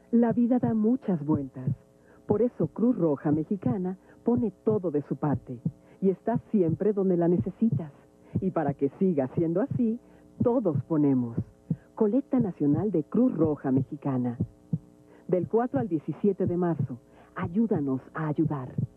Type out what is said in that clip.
La vida da muchas vueltas. Por eso Cruz Roja Mexicana pone todo de su parte y está siempre donde la necesitas. Y para que siga siendo así, todos ponemos. Colecta Nacional de Cruz Roja Mexicana. Del 4 al 17 de marzo, ayúdanos a ayudar.